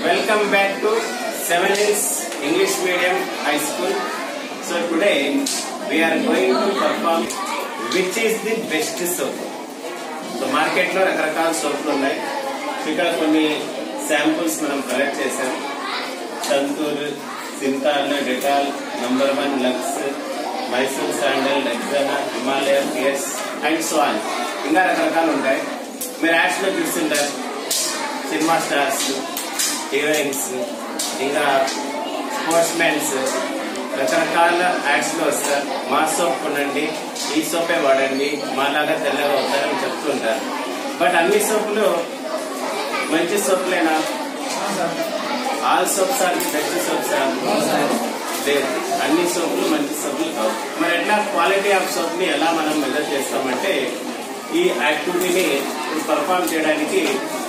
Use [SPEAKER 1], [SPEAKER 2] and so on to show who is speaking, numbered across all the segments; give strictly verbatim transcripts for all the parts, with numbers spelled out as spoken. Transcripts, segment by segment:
[SPEAKER 1] Welcome back to Seven Hills English Medium High School. So today we are going to perform which is the best soap. So market lo రకరకాల సోప్లు ఉన్నాయి. ఇక్కడ కొన్ని samples మనం collect చేసాం. Santoor, Cinthol, Dettol, number one, Lux, Mysore sandal, Rexona, Himalaya, Pears and so on. ఇంకా రకరకాలు ఉంటాయి. మీరు యాడ్స్ లో చూస్తుంటారు. సినిమా స్టార్స్, హీరోయిన్స్, ఇంకా స్పోర్ట్స్ మెన్స్ రకరకాల యాడ్స్ లో వస్తారు. మా సోప్ కొనండి, ఈ సోపే వాడండి, మాలాగా తెల్లగా అవుతారని చెప్తుంటారు. బట్ అన్ని సోపులు మంచి సోపులేనా? All soaps are best soaps లేదు. అన్ని సోపులు మంచి సోపులు కావు. మరి ఎట్లా క్వాలిటీ ఆఫ్ సోప్ ని ఎలా మనం మెజర్ చేస్తామంటే ఈ యాక్టివిటీని పర్ఫార్మ్ చేయడానికి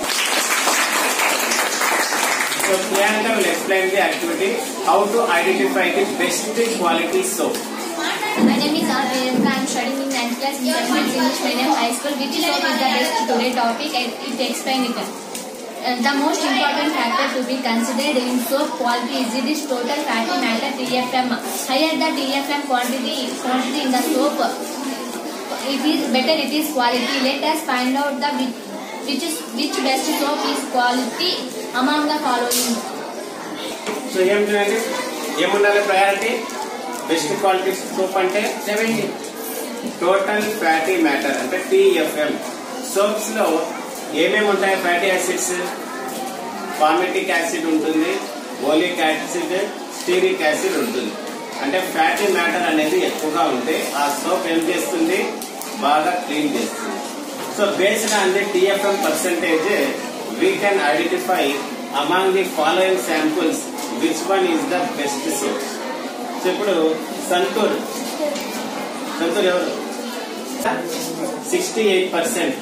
[SPEAKER 1] So Priyanka will explain the activity how to identify the best quality soap.
[SPEAKER 2] My name is Priyanka. I am studying in ninth class in Seven Hills English Medium High School. Which soap is the best today topic? It explains it. Uh, the most important factor to be considered in soap quality is its total fatty matter T F M. Higher the T F M quantity quantity in the soap, it is better it is quality. Let us find out the which which is which best soap is quality among the following.
[SPEAKER 1] So ఏం చేయాలి? ఏముండాలి priority? Best quality soap అంటే seventy total fatty matter అంటే T F M. Soaps లో ఏమేమి ఉంటాయి? Fatty acids, ఫార్మేటిక్ acid ఉంటుంది, ఓలిక్ యాసిడ్, స్టీరిక్ యాసిడ్ ఉంటుంది. అంటే ఫ్యాటీ మ్యాటర్ అనేది ఎక్కువగా ఉంటే ఆ సోప్ ఏం చేస్తుంది? బాగా క్లీన్ చేస్తుంది. So based on the T F M percentage, we can identify among the following samples which one is the best soap. So ఇప్పుడు సంతూర్ సంతూర్ ఎవరు? Sixty eight percent.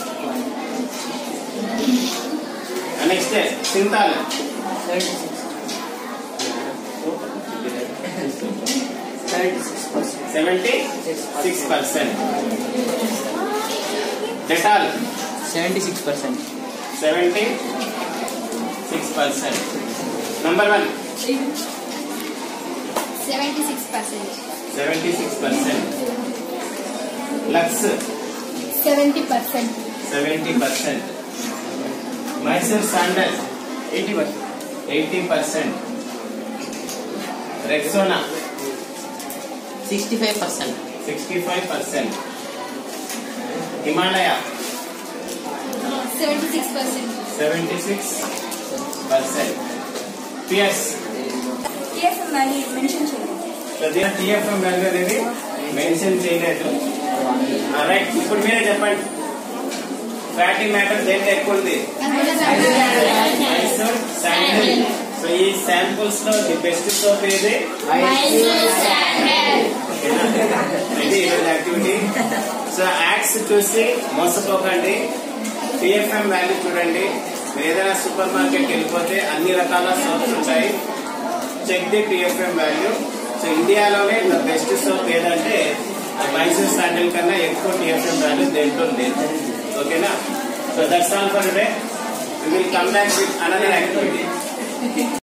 [SPEAKER 1] Next Cinthol seventy six percent. Dettol
[SPEAKER 3] seventy-six percent.
[SPEAKER 1] seventy-six percent. Number one.
[SPEAKER 2] seventy-six percent.
[SPEAKER 1] seventy-six percent. Lux.
[SPEAKER 2] seventy percent.
[SPEAKER 1] seventy percent. Mysore Sandal.
[SPEAKER 3] eighty percent.
[SPEAKER 1] eighty percent. Rexona.
[SPEAKER 3] sixty-five percent.
[SPEAKER 1] sixty-five percent. Himalaya.
[SPEAKER 2] seventy-six percent.
[SPEAKER 1] seventy-six percent. Pierce.
[SPEAKER 2] T F M value mention చేయలేదు.
[SPEAKER 1] So there T F M value అనేది mention చేయలేదు. Right, ఇప్పుడు మీరే చెప్పండి. Fatty matter దేంట్లో ఎక్కువ ఉంది? Mysore sandal. So ఈ శాంపుల్స్ లో ది బెస్ట్ సోప్ ఏది?
[SPEAKER 2] మైసూర్ శాండల్.
[SPEAKER 1] ఇది ఈరోజు యాక్టివిటీ. సో యాడ్స్ చూసి మోసపోకండి. T F M వాల్యూ చూడండి. మీరు ఏదైనా సూపర్ మార్కెట్ వెళ్ళిపోతే అన్ని రకాల సోప్స్ ఉంటాయి. Check the T F M value. So ఇండియాలోనే ద బెస్ట్ సోప్ ఏదంటే మైసూర్ శాండల్ కన్నా ఎక్కువ T F M వాల్యూ దేంట్లో లేదు. ఓకేనా? So that's all for today. We will come back with another activity.